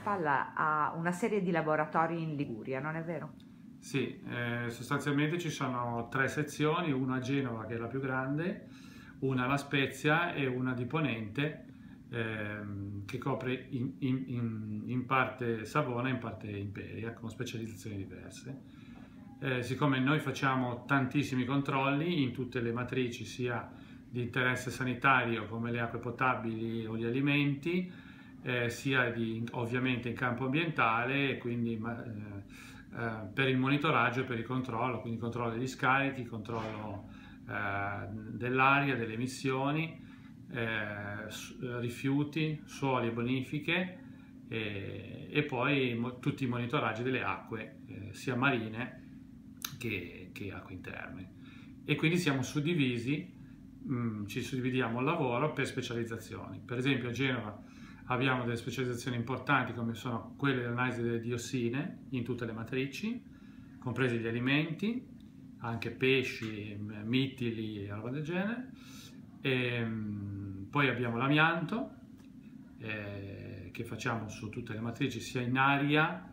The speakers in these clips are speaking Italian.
spalla ha una serie di laboratori in Liguria, non è vero? Sì, sostanzialmente ci sono 3 sezioni, una a Genova che è la più grande, una a La Spezia e una di Ponente che copre in parte Savona e in parte Imperia con specializzazioni diverse. Siccome noi facciamo tantissimi controlli in tutte le matrici, sia di interesse sanitario come le acque potabili o gli alimenti, sia ovviamente in campo ambientale, quindi per il monitoraggio e per il controllo, quindi controllo degli scarichi, controllo dell'aria, delle emissioni, rifiuti, suoli e bonifiche e poi tutti i monitoraggi delle acque, sia marine che acque interne. E quindi siamo suddivisi, ci suddividiamo il lavoro per specializzazioni. Per esempio a Genova abbiamo delle specializzazioni importanti come sono quelle dell'analisi delle diossine in tutte le matrici, compresi gli alimenti, anche pesci, mitili e roba del genere. Poi abbiamo l'amianto che facciamo su tutte le matrici, sia in aria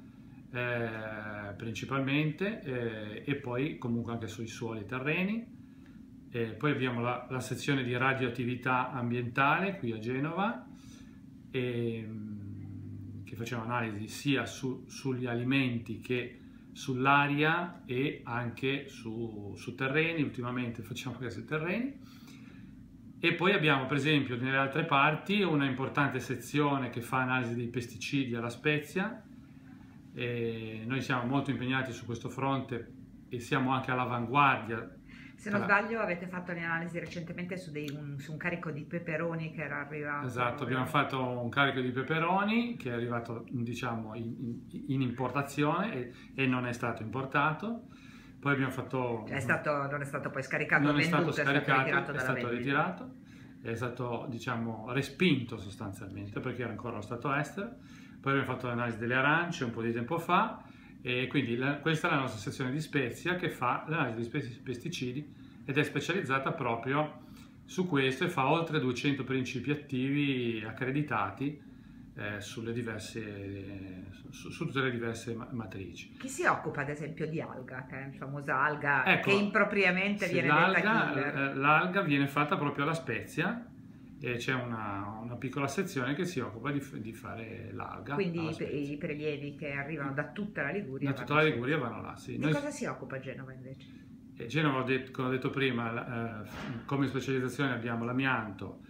principalmente e poi comunque anche sui suoli e terreni. Poi abbiamo la sezione di radioattività ambientale qui a Genova, che facciamo analisi sia sugli alimenti che sull'aria e anche su terreni. Ultimamente facciamo anche sui terreni. E poi abbiamo per esempio nelle altre parti una importante sezione che fa analisi dei pesticidi alla Spezia. Noi siamo molto impegnati su questo fronte e siamo anche all'avanguardia. Se non sbaglio avete fatto le analisi recentemente su un carico di peperoni che era arrivato. Esatto, abbiamo fatto un carico di peperoni che è arrivato, diciamo, in importazione e non è stato importato. Poi abbiamo fatto... non è stato poi scaricato, non è stato scaricato, è stato ritirato, è stato, diciamo, respinto sostanzialmente perché era ancora allo stato estero. Poi abbiamo fatto l'analisi delle arance un po' di tempo fa e quindi questa è la nostra sezione di Spezia che fa l'analisi dei pesticidi ed è specializzata proprio su questo e fa oltre 200 principi attivi accreditati su tutte le diverse matrici. Chi si occupa ad esempio di alga, che è la famosa alga Ecco, che impropriamente viene detta killer? L'alga viene fatta proprio alla Spezia e c'è una piccola sezione che si occupa di fare l'alga. Quindi i prelievi che arrivano da tutta la Liguria vanno là. Sì. Di cosa si occupa Genova invece? Genova, come ho detto prima, come specializzazione abbiamo l'amianto,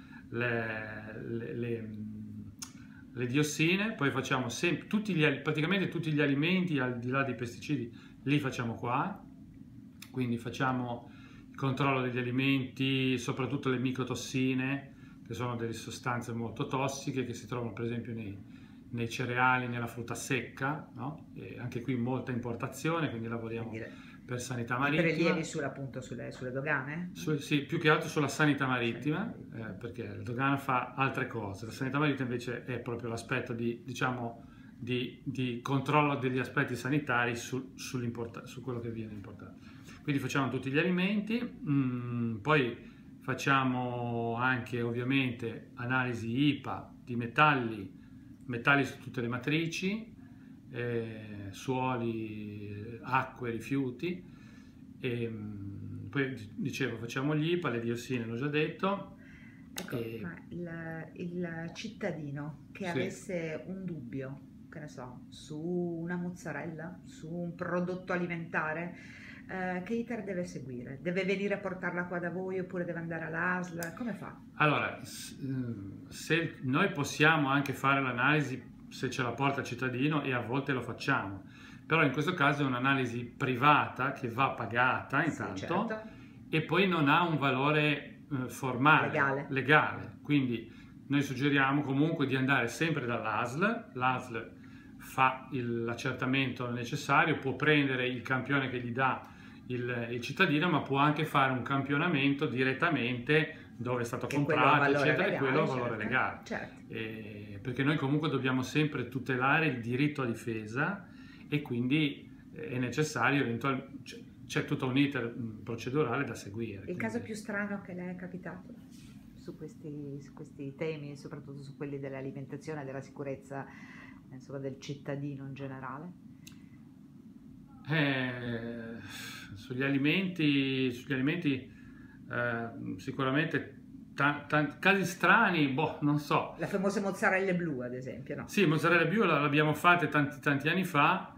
le diossine, poi facciamo praticamente tutti gli alimenti al di là dei pesticidi li facciamo qua, quindi facciamo il controllo degli alimenti, soprattutto le micotossine, che sono delle sostanze molto tossiche che si trovano per esempio nei cereali, nella frutta secca, no? E anche qui molta importazione, quindi lavoriamo per sanità marittima. Prelievi appunto sulle dogane? Sì, più che altro sulla sanità marittima, perché la dogana fa altre cose. La sanità marittima invece è proprio l'aspetto diciamo, di controllo degli aspetti sanitari su quello che viene importato. Quindi facciamo tutti gli alimenti, poi facciamo anche ovviamente analisi IPA di metalli su tutte le matrici, suoli, acque, rifiuti, e poi dicevo facciamo gli IPA, le diossine l'ho già detto. Ecco, ma il cittadino che avesse un dubbio, che ne so, su una mozzarella, su un prodotto alimentare, che iter deve seguire? Deve venire a portarla qua da voi oppure deve andare all'ASL? Come fa? Allora, noi possiamo anche fare l'analisi se ce la porta il cittadino e a volte lo facciamo, però in questo caso è un'analisi privata che va pagata intanto, certo. E poi non ha un valore formale, legale, quindi noi suggeriamo comunque di andare sempre dall'ASL. L'ASL fa l'accertamento necessario, può prendere il campione che gli dà il cittadino, ma può anche fare un campionamento direttamente dove è stato comprato, eccetera, e quello ha valore legale. Certo. Perché noi comunque dobbiamo sempre tutelare il diritto a difesa e quindi è necessario, c'è tutto un iter procedurale da seguire. Il caso più strano che le è capitato su questi temi, soprattutto su quelli dell'alimentazione e della sicurezza insomma, del cittadino in generale? Sugli alimenti sicuramente casi strani, boh, non so. La famosa mozzarella blu, ad esempio, no? Sì, mozzarella blu l'abbiamo fatta tanti anni fa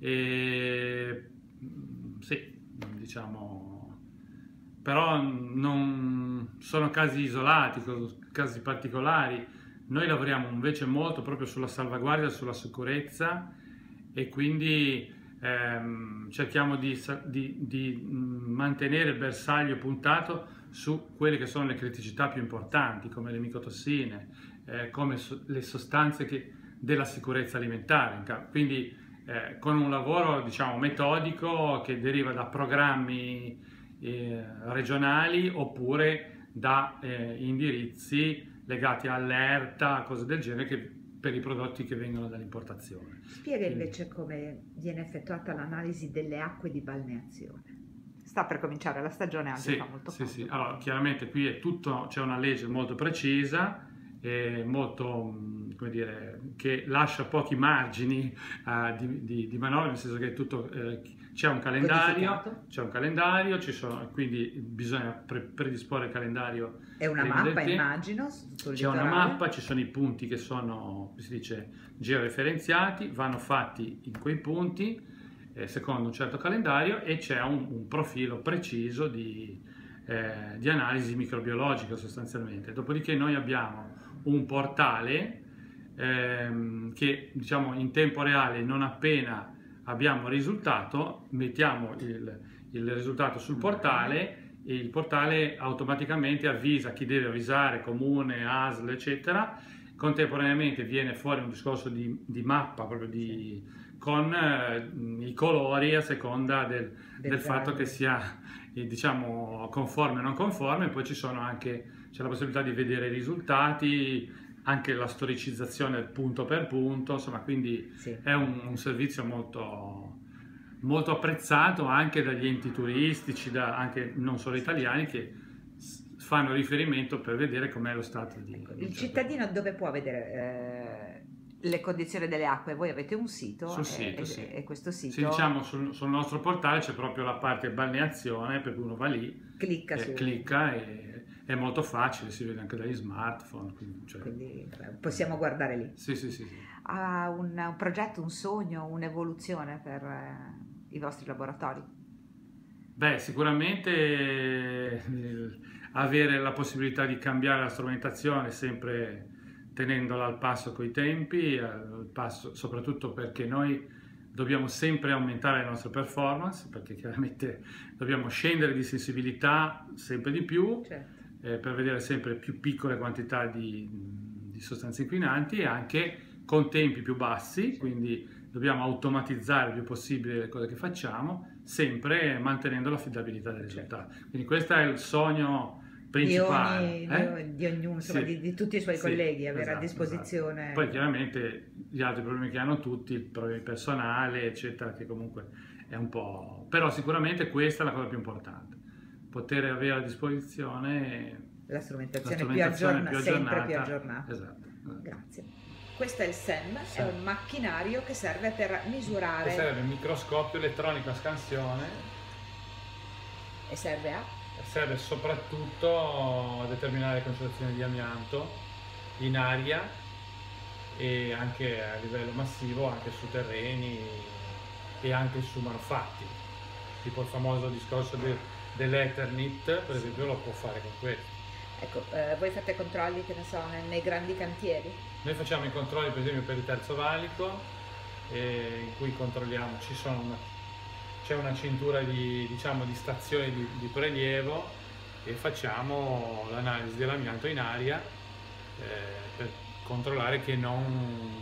e sì, diciamo, però non sono casi isolati, casi particolari. Noi lavoriamo invece molto proprio sulla salvaguardia, sulla sicurezza e quindi cerchiamo di mantenere il bersaglio puntato su quelle che sono le criticità più importanti, come le micotossine, come le sostanze della sicurezza alimentare. Quindi con un lavoro, diciamo, metodico che deriva da programmi regionali oppure da indirizzi legati a allerta, cose del genere, per i prodotti che vengono dall'importazione. Spiega invece come viene effettuata l'analisi delle acque di balneazione. Sta per cominciare la stagione, anche fa molto caldo. Sì. Allora, chiaramente qui è tutto, c'è una legge molto precisa e molto, come dire, che lascia pochi margini di manovra, nel senso che tutto c'è un calendario, quindi bisogna predisporre il calendario. È una mappa, immagino. C'è una mappa, ci sono i punti che sono, si dice, georeferenziati, vanno fatti in quei punti secondo un certo calendario e c'è un profilo preciso di analisi microbiologica sostanzialmente. Dopodiché noi abbiamo un portale che, diciamo, in tempo reale, non appena abbiamo il risultato, mettiamo il risultato sul portale e il portale automaticamente avvisa chi deve avvisare, comune, ASL, eccetera. Contemporaneamente viene fuori un discorso di mappa proprio con i colori a seconda del fatto che sia, diciamo, conforme o non conforme. Poi c'è la possibilità di vedere i risultati, anche la storicizzazione punto per punto, insomma, quindi è un servizio molto apprezzato anche dagli enti turistici, anche non solo italiani, che fanno riferimento per vedere com'è lo stato di... Il cittadino dove può vedere le condizioni delle acque? Voi avete un sito, e questo sito... Sì, diciamo, sul nostro portale c'è proprio la parte balneazione, per cui uno va lì, clicca e è molto facile, si vede anche dagli smartphone. Quindi possiamo guardare lì. Sì. Ha un progetto, un sogno, un'evoluzione per i vostri laboratori? Beh, sicuramente avere la possibilità di cambiare la strumentazione, sempre tenendola al passo coi tempi, soprattutto perché noi dobbiamo sempre aumentare le nostre performance, perché chiaramente dobbiamo scendere di sensibilità sempre di più, per vedere sempre più piccole quantità di sostanze inquinanti e anche con tempi più bassi, quindi dobbiamo automatizzare il più possibile le cose che facciamo, sempre mantenendo l'affidabilità dei risultati. Quindi questo è il sogno principale di ognuno, insomma, di tutti i suoi colleghi, avere a disposizione. Esatto. Poi chiaramente gli altri problemi che hanno tutti, il problema personale, eccetera, che comunque è un po'... Però sicuramente questa è la cosa più importante, poter avere a disposizione la strumentazione più aggiornata, sempre più aggiornata. Esatto. Grazie. Questo è il SEM, è un macchinario che serve per misurare... Serve il microscopio elettronico a scansione. E serve a? Serve soprattutto a determinare le concentrazioni di amianto in aria e anche a livello massivo, anche su terreni e anche su manufatti. Tipo il famoso discorso dell'Eternit, per esempio, lo può fare con questo. Ecco, voi fate controlli, che ne so, nei grandi cantieri? Noi facciamo i controlli per esempio per il Terzo Valico, in cui controlliamo, c'è una cintura di stazioni di prelievo e facciamo l'analisi dell'amianto in aria per controllare che non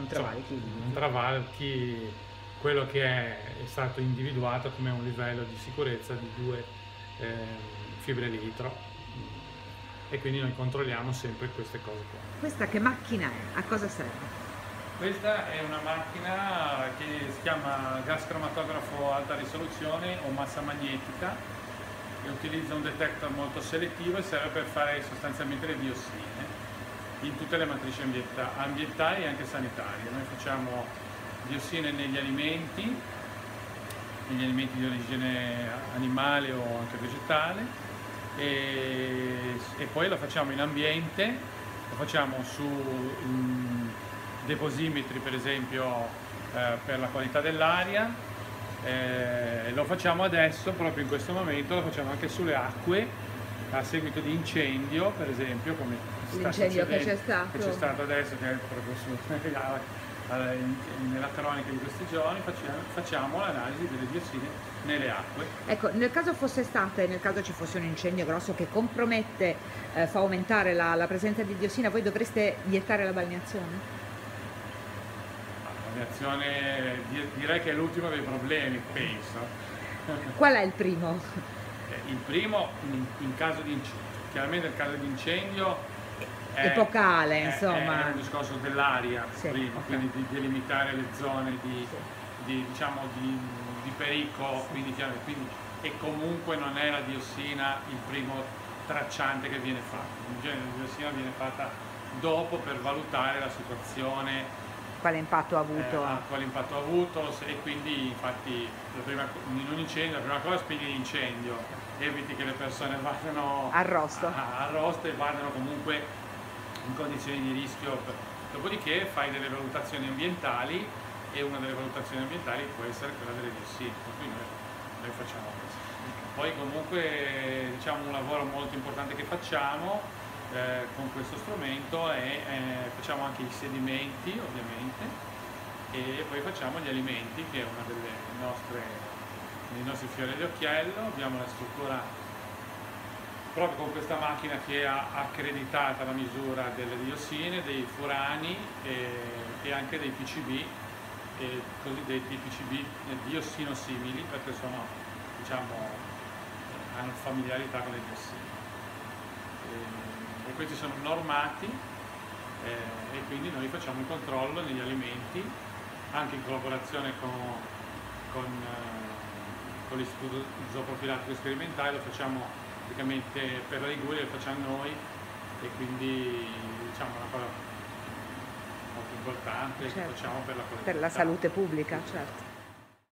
travalichi quello che è stato individuato come un livello di sicurezza di 2 fibre litro. E quindi noi controlliamo sempre queste cose qua. Questa che macchina è? A cosa serve? Questa è una macchina che si chiama gas cromatografo alta risoluzione o massa magnetica, che utilizza un detector molto selettivo e serve per fare sostanzialmente le diossine. in tutte le matrici ambientali e anche sanitarie. Noi facciamo diossine negli alimenti di origine animale o anche vegetale, e poi lo facciamo in ambiente, lo facciamo su deposimetri per esempio per la qualità dell'aria, lo facciamo adesso, proprio in questo momento, lo facciamo anche sulle acque a seguito di incendio, per esempio, come l'incendio che c'è stato adesso, che è proprio nella cronaca di questi giorni. Facciamo l'analisi delle diossine nelle acque. Ecco, nel caso ci fosse un incendio grosso che compromette, fa aumentare la presenza di diossina, voi dovreste vietare la balneazione? La balneazione direi che è l'ultimo dei problemi, penso. Qual è il primo? Il primo, in caso di chiaramente nel caso di incendio, epocale, insomma. È un discorso dell'aria, sì, prima, okay. Quindi di delimitare le zone di pericolo, quindi, e comunque non è la diossina il primo tracciante che viene fatto. In genere la diossina viene fatta dopo per valutare la situazione, quale impatto ha avuto, e quindi infatti in un incendio la prima cosa spegni l'incendio, eviti che le persone vadano arrosto e vadano comunque in condizioni di rischio. Dopodiché fai delle valutazioni ambientali, e una delle valutazioni ambientali può essere quella delle diossine, quindi noi facciamo questo. Poi comunque un lavoro molto importante che facciamo con questo strumento è facciamo anche i sedimenti, ovviamente, e poi facciamo gli alimenti, che è una dei nostri fiori di occhiello. Abbiamo la struttura proprio con questa macchina che ha accreditata la misura delle diossine, dei furani e anche dei PCB, cosiddetti PCB diossinosimili, perché hanno familiarità con le diossine. E questi sono normati, e quindi noi facciamo il controllo negli alimenti, anche in collaborazione con l'Istituto Zooprofilattico Sperimentale. Lo facciamo praticamente per la Liguria, lo facciamo noi, e quindi una cosa molto importante, certo, che facciamo per la salute pubblica, certo.